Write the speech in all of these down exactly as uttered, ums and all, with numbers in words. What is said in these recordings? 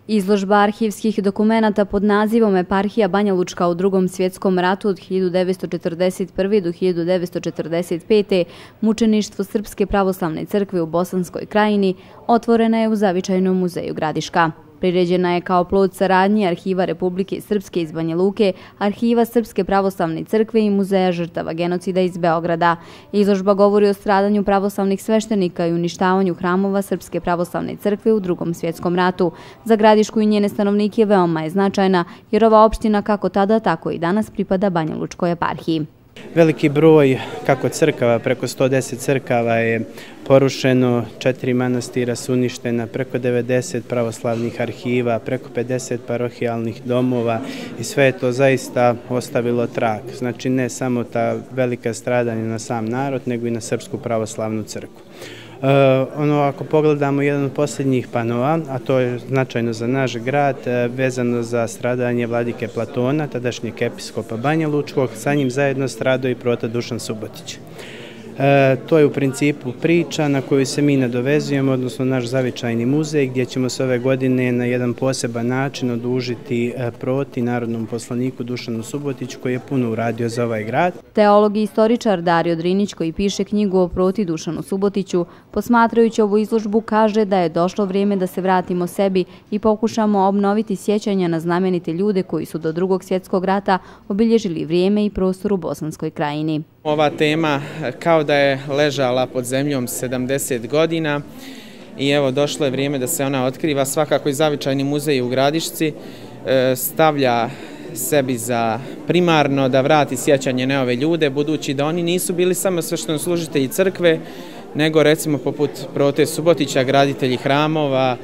Izložba arhivskih dokumenata pod nazivom Eparhija Banja Lučka u Drugom svjetskom ratu od hiljadu devetsto četrdeset prve. do hiljadu devetsto četrdeset pete. Mučeništvo Srpske pravoslavne crkve u Bosanskoj krajini otvorena je u Zavičajnom muzeju Gradiška. Priređena je kao plod saradnje Arhiva Republike Srpske iz Banja Luke, Arhiva Srpske pravoslavne crkve i Muzeja žrtava genocida iz Beograda. Izložba govori o stradanju pravoslavnih sveštenika i uništavanju hramova Srpske pravoslavne crkve u Drugom svjetskom ratu. Za Gradišku i njene stanovnike veoma je značajna, jer ova opština kako tada, tako i danas pripada Banja Lučkoj eparhiji. Veliki broj, kako crkava, preko sto deset crkava je porušeno, četiri manastira su uništena, preko devedeset pravoslavnih arhiva, preko pedeset parohijalnih domova i sve je to zaista ostavilo trag. Znači ne samo ta velika stradanja na sam narod, nego i na Srpsku pravoslavnu crkvu. Uh, ono, ako pogledamo jedan od posljednjih panova, a to je značajno za naš grad, uh, vezano za stradanje vladike Platona, tadašnjeg episkopa Banja Lučkog, sa njim zajedno stradao i prota Dušan Subotić. E, to je u principu priča na koju se mi nadovezujemo, odnosno naš Zavičajni muzej, gdje ćemo se ove godine na jedan poseban način odužiti proti narodnom poslaniku Dušanu Subotiću, koji je puno uradio za ovaj grad. Teolog i istoričar Dario Drinić, koji piše knjigu o proti Dušanu Subotiću, posmatrajući ovu izložbu, kaže da je došlo vrijeme da se vratimo sebi i pokušamo obnoviti sjećanja na znamenite ljude koji su do Drugog svjetskog rata obilježili vrijeme i prostor u Bosanskoj krajini. Ova tema kao da je ležala pod zemljom sedamdeset godina i evo došlo je vrijeme da se ona otkriva. Svakako i Zavičajni muzej u Gradišci stavlja sebi za primarno da vrati sjećanje na ove ljude, budući da oni nisu bili samo sveštenoslужitelji crkve, nego recimo poput prote Subotića, graditelji hramova,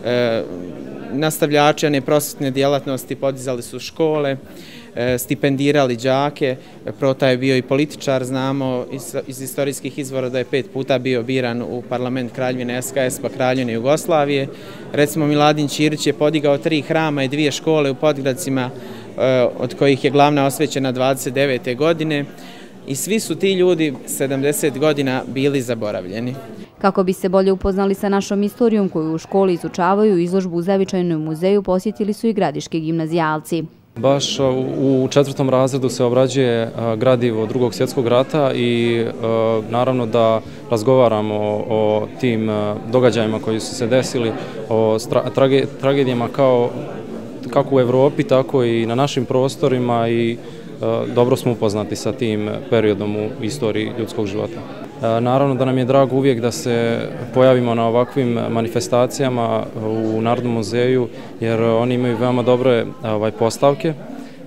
nastavljači one prosvjetne djelatnosti, podizali su škole, stipendirali đake. Prota je bio i političar, znamo iz istorijskih izvora da je pet puta bio biran u parlament Kraljevine S K S pa Kraljevine Jugoslavije. Recimo Miladin Ćirić je podigao tri hrama i dvije škole u Podgradcima, od kojih je glavna osvećena dvadeset devete godine. I svi su ti ljudi sedamdeset godina bili zaboravljeni. Kako bi se bolje upoznali sa našom istorijom koju u školi izučavaju, izložbu u Zavičajnom muzeju posjetili su i gradiški gimnazijalci. Baš u četvrtom razredu se obrađuje gradivo Drugog svjetskog rata i naravno da razgovaramo o tim događajima koji su se desili, o tragedijama kao kako u Evropi, tako i na našim prostorima i dobro smo upoznati sa tim periodom u istoriji ljudskog života. Naravno da nam je drago uvijek da se pojavimo na ovakvim manifestacijama u Narodnom muzeju, jer oni imaju veoma dobre postavke.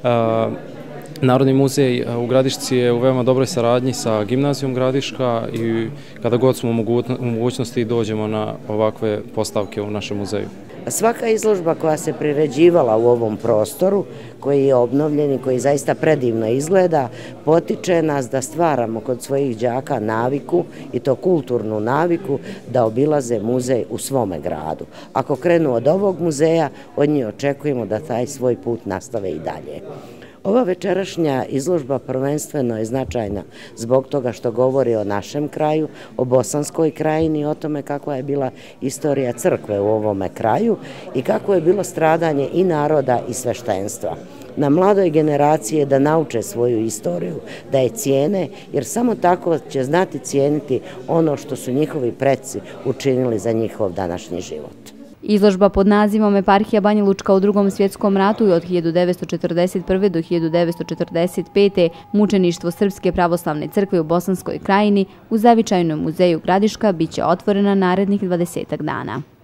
Narodni muzej u Gradišci je u veoma dobroj saradnji sa Gimnazijom Gradiška i kada god smo u mogućnosti dođemo na ovakve postavke u našem muzeju. Svaka izložba koja se priređivala u ovom prostoru, koji je obnovljen i koji zaista predivno izgleda, potiče nas da stvaramo kod svojih đaka naviku, i to kulturnu naviku, da obilaze muzej u svome gradu. Ako krenu od ovog muzeja, od njih očekujemo da taj svoj put nastave i dalje. Ova večerašnja izložba prvenstveno je značajna zbog toga što govori o našem kraju, o Bosanskoj krajini, o tome kakva je bila istorija crkve u ovome kraju i kako je bilo stradanje i naroda i sveštenstva. Na mladoj generaciji je da nauče svoju istoriju, da je cijene, jer samo tako će znati cijeniti ono što su njihovi preci učinili za njihov današnji život. Izložba pod nazivom Eparhija Banja Lučka u Drugom svjetskom ratu od hiljadu devetsto četrdeset prve. do hiljadu devetsto četrdeset pete. Mučeništvo Srpske pravoslavne crkve u Bosanskoj krajini u Zavičajnom muzeju Gradiška biće otvorena narednih dvadesetak dana.